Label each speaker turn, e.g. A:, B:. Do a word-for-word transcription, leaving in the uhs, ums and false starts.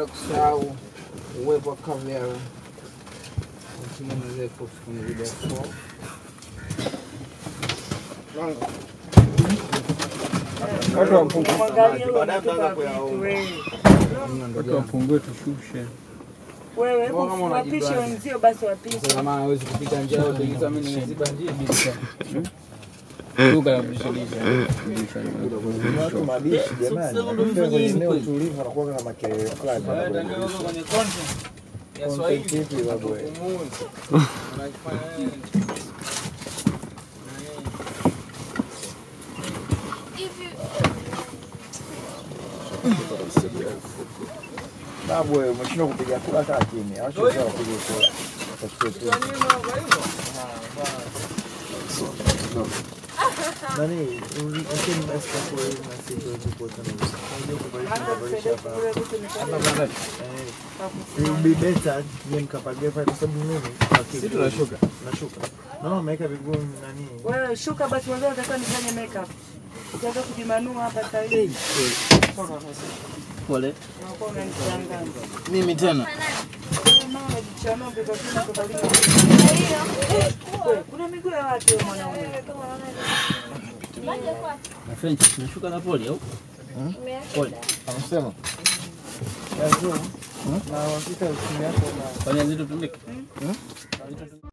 A: kusahau uwepo wa kamera. Usimweze kufanya video kwa. Lango. Watu wapungue. Watu wapungue tushushe.
B: Wewe hebu wapishe wenzio basi wapishe.
A: Sasa maana hawezi kupita njia yote, hizo mimi nimeziba njia bila. Duka la kulisha.
C: Watu mabishi jamani. Ndio eneo tulivu na kuwa kama kelele fulani.
A: Ndio kwenye content ya Swahili
C: hivi babu.
A: Unafanya
C: babu wewe umeshindwa kupiga kula hata chini. Acha sasa upige kula. Nani, unasema basi kwa hiyo na sisi tulipota na ndio kubadilisha hapa. Eh. Be better ni mkapagia kwa sababu mimi
A: sisi tunashuka.
C: Nashuka. No, make vigumu nani?
B: Wewe shuka basi wewe unataka nifanye makeup. Utaanza kujimanua hapa sasa hivi.
A: Pole. Mimi tena.
B: Kuna miguu ya watu wewe mwanaume.
A: Na French tunashuka na pole au? Pole.
C: Anasema. Yazo. Na wakika usimu yako na
A: fanya vitu tumike.